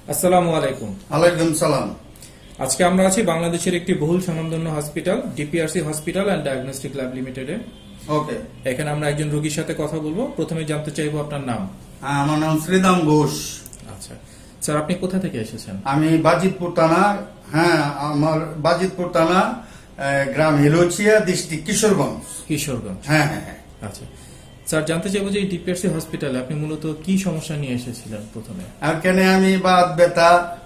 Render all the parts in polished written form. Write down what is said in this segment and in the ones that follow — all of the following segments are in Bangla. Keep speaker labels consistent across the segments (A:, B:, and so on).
A: আসসালামু আলাইকুম।
B: ওয়ালাইকুম সালাম।
A: আজকে আমরা আছি বাংলাদেশের একটি বহুল স্বনামধন্য hospital DPRC hospital and diagnostic lab লিমিটেডে।
B: ওকে,
A: এখানে আমরা একজন রোগীর সাথে কথা বলবো। প্রথমে জানতে চাইবো আপনার নাম।
B: আমার নাম শ্রীদাম ঘোষ।
A: আচ্ছা স্যার, আপনি কোথা থেকে এসেছেন?
B: আমি বাজিতপুর থানা, আমার বাজিতপুর থানা, গ্রাম হিলোচিয়া, ডিস্ট্রিক্ট কিশোরগঞ্জ। হ্যাঁ হ্যাঁ হ্যাঁ।
A: আচ্ছা স্যার, জানতে চাইবো যে এই ডিপিআরসি হসপিটালে আপনি মূলত কি সমস্যা নিয়ে এসেছিলেন প্রথমে?
B: এখানে আমি বাত ব্যথা,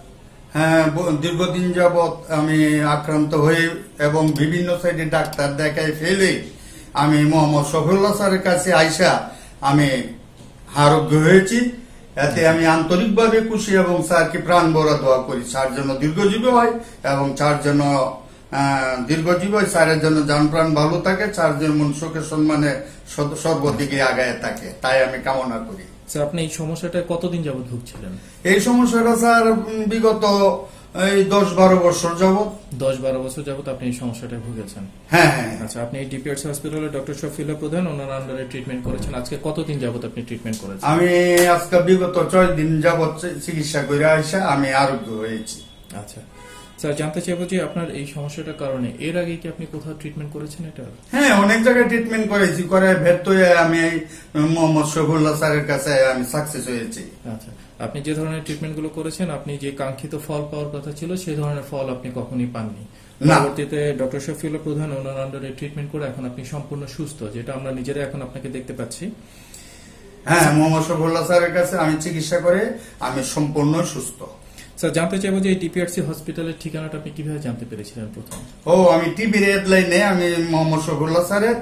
B: দীর্ঘদিন যাবৎ আমি আক্রান্ত হয়ে এবং বিভিন্ন সাইডে ডাক্তার দেখাই ফেলে আমি মোহাম্মদ শফিউল্লাহ স্যারের কাছে আইসা আমি আরোগ্য হয়েছি। এতে আমি আন্তরিকভাবে খুশি এবং স্যারকে প্রাণ ভরা দোয়া করি স্যার যেন দীর্ঘজীবী হয় এবং স্যার যেন দীর্ঘজীবী হয়, স্যারের জন্য যান প্রাণ ভালো থাকে, স্যার যেন সুখে সম্মানে সর্বদিকে আগায় থাকে, তাই আমি কামনা করি।
A: স্যার, আপনি এই সমস্যাটা কতদিন যাবত ভুগছিলেন?
B: এই সমস্যাটা স্যার বিগত 10-12 বছর যাবত।
A: 10-12 বছর যাবত আপনি এই সমস্যাটা ভুগেছেন?
B: হ্যাঁ হ্যাঁ।
A: আচ্ছা, আপনি এই ডিপিআরসি হসপিটালে ডক্টর শফিউল্লাহ প্রধান ওনার আন্ডারে ট্রিটমেন্ট করেছেন। আজকে কতদিন যাবত আপনি ট্রিটমেন্ট করেছেন?
B: আমি আজকে বিগত 6 দিন যাবত চিকিৎসা করে আসা আমি আরোগ্য হয়েছি।
A: আচ্ছা স্যার, জানতে চাইবো যে আপনার এই সমস্যাটার কারণে এর আগে কি আপনি কোথাও ট্রিটমেন্ট করেছেন এটা?
B: হ্যাঁ, অনেক জায়গায় ট্রিটমেন্ট করেছি, করে ব্যর্থ হয়ে আমি মোহাম্মদ শফিউল্লাহ স্যারের কাছে আমি সাকসেস হয়েছি।
A: আচ্ছা, আপনি যে ধরনের ট্রিটমেন্ট গুলো করেছেন, আপনি যে কাঙ্ক্ষিত ফল পাওয়ার কথা ছিল সেই ধরনের ফল আপনি কখনোই পাননি। পরবর্তীতে ডক্টর শফিউল্লাহ প্রধান ওনার আন্ডারে ট্রিটমেন্ট করে এখন আপনি সম্পূর্ণ সুস্থ, যেটা আমরা নিজেরা এখন আপনাকে দেখতে পাচ্ছি।
B: হ্যাঁ, মোহাম্মদ শফিউল্লাহ স্যারের কাছে আমি চিকিৎসা করে আমি সম্পূর্ণ সুস্থ।
A: স্যার, জানতে চাইবো যে এই ডিপিআরসি হসপিটালের ঠিকানাটা আপনি কিভাবে জানতে পেরেছিলেন প্রথম?
B: আমি টিভির হেডলাইনে আমি মোহাম্মদ শফিউল্লাহ স্যারের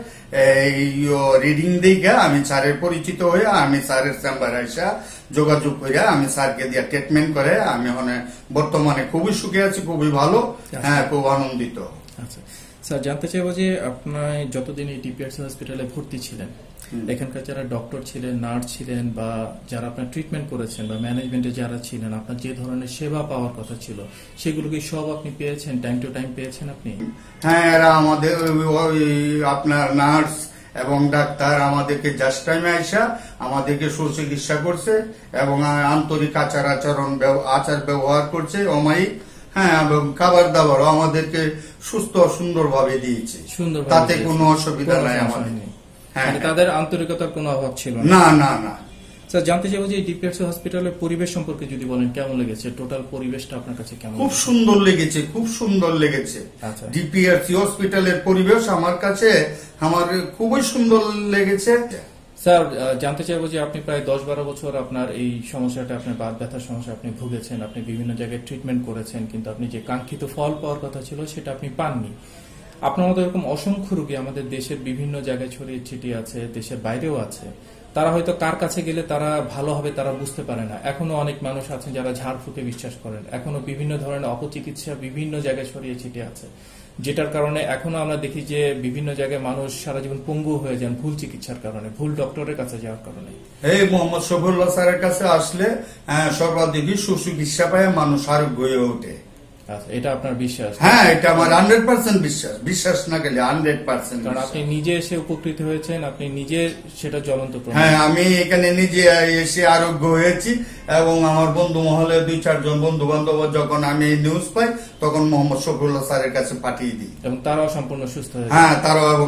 B: রিডিং দেখে আমি স্যারের পরিচিত হয়ে আমি স্যারের চেম্বারে আসা যোগাযোগ করে আমি স্যারকে দিয়ে ট্রিটমেন্ট করে আমি বর্তমানে খুবই সুখে আছি, খুবই ভালো, হ্যাঁ খুব আনন্দিত।
A: আচ্ছা স্যার, জানতে চাইবো যে আপনার যতদিন এই ডিপিআরসি হসপিটালে ভর্তি ছিলেন, এখানকার যারা ডক্টর ছিলেন, নার্স ছিলেন বা যারা আপনার ট্রিটমেন্ট করেছেন বা ম্যানেজমেন্টে যারা ছিলেন, আপনার যে ধরনের সেবা পাওয়ার কথা ছিল সেগুলো কি সব আপনি পেয়েছেন? টাইম টু টাইম পেয়েছেন আপনি?
B: হ্যাঁ, এরা আমাদের আপনার নার্স এবং ডাক্তার আমাদেরকে জাস্ট টাইমে আইসা আমাদেরকে সুচিকিৎসা করছে এবং আন্তরিক আচার ব্যবহার করছে অমায়িক। হ্যাঁ, এবং খাবার দাবারও আমাদেরকে সুস্থ সুন্দর ভাবে দিয়েছে, তাতে কোনো অসুবিধা নাই আমাদের।
A: মানে তাদের আন্তরিকতার কোনো অভাব ছিল
B: না? না না।
A: স্যার, জানতে চাইবো যে ডিপিআরসি হসপিটালের পরিবেশ সম্পর্কে যদি বলেন, কেমন লেগেছে? টোটাল পরিবেশটা আপনার কাছে কেমন?
B: খুব সুন্দর লেগেছে, খুব সুন্দর লেগেছে। ডিপিআরসি হসপিটালের পরিবেশ আমার কাছে খুবই সুন্দর লেগেছে।
A: স্যার, জানতে চাইবো যে আপনি প্রায় 10-12 বছর আপনার এই সমস্যাটা, আপনার বাত ব্যথার সমস্যা আপনি ভুগেছেন, আপনি বিভিন্ন জায়গায় ট্রিটমেন্ট করেছেন, কিন্তু আপনি যে কাঙ্ক্ষিত ফল পাওয়ার কথা ছিল সেটা আপনি পাননি। আপনার মতো এরকম অসংখ্য রোগী আমাদের দেশের বিভিন্ন জায়গায় ছড়িয়ে ছিটিয়ে আছে, দেশের বাইরেও আছে। তারা হয়তো কার কাছে গেলে তারা ভালো হবে তারা বুঝতে পারে না। এখনো অনেক মানুষ আছেন যারা ঝাড়ফুঁকে বিশ্বাস করেন, এখনো বিভিন্ন ধরনের অপচিকিৎসা বিভিন্ন জায়গায় ছড়িয়ে ছিটিয়ে আছে, যেটার কারণে এখনো আমরা দেখি যে বিভিন্ন জায়গায় মানুষ সারা জীবন পঙ্গু হয়ে যান ভুল চিকিৎসার কারণে, ভুল ডক্টরের কাছে যাওয়ার কারণে।
B: এই মোহাম্মদ শফিউল্লাহ স্যারের কাছে আসলে সর্বাধিক সুচিকিৎসা পায়, মানুষ আরোগ্য হয়ে ওঠে।
A: এটা আপনার বিশ্বাস?
B: হ্যাঁ, এটা আমার 100% বিশ্বাস। বিশ্বাস না গেলে 100%।
A: কারণ আপনি নিজে এসে উপকৃত হয়েছেন, আপনি নিজে সেটা জ্বলন্ত প্রমাণ।
B: হ্যাঁ, আমি এখানে নিজে এসে আরোগ্য হয়েছি এবং আমার বন্ধু মহলে 2-4 জন বন্ধু বান্ধব যখন আমি নিউজ পাই তখন মোহাম্মদ শফিউল্লাহ স্যারের কাছে পাঠিয়ে দিই
A: এবং তারাও সম্পূর্ণ সুস্থ হয়ে যায়।
B: হ্যাঁ, তারাও এবং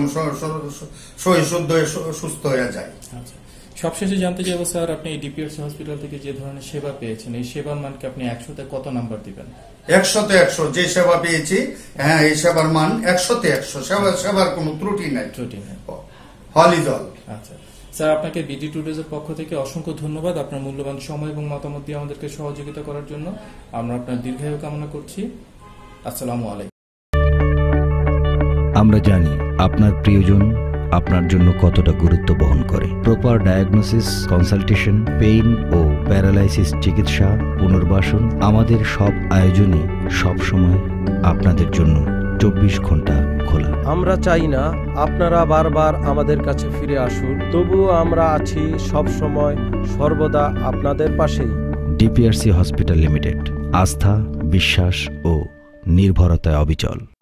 B: সুস্থ হয়ে যায়।
A: আচ্ছা, সবশেষে জানতে চাইবো স্যার, আপনি এই ডিপিআরসি হসপিটাল থেকে যে ধরনের সেবা পেয়েছেন, এই সেবার মানকে আপনি 100-তে কত নাম্বার দিবেন?
B: 100-তে 100 যে সেবা পেয়েছি, হ্যাঁ এই সেবার মান 100-তে 100। সেবার কোনো ত্রুটি নাই। হলিজল।
A: আচ্ছা স্যার, আপনাকে বিডি টুডেজ এর পক্ষ থেকে অসংখ্য ধন্যবাদ আপনার মূল্যবান সময় এবং মতামত দিয়ে আমাদেরকে সহযোগিতা করার জন্য। আমরা আপনার দীর্ঘায়ু কামনা করছি। আসসালামু আলাইকুম।
C: আমরা জানি আপনার প্রিয়জন আপনার জন্য কতটা গুরুত্ব বহন করে। প্রপার ডায়াগনোসিস, কনসালটেশন, পেইন ও প্যারালাইসিস চিকিৎসা, পুনর্বাসন, আমাদের সব আয়োজনই সবসময় আপনাদের জন্য 24 ঘন্টা খোলা।
D: আমরা চাই না আপনারা বারবার আমাদের কাছে ফিরে আসুন, তবুও আমরা আছি সব সময় সর্বদা আপনাদের পাশেই।
C: ডিপিআরসি হসপিটাল লিমিটেড, আস্থা, বিশ্বাস ও নির্ভরতায় অবিচল।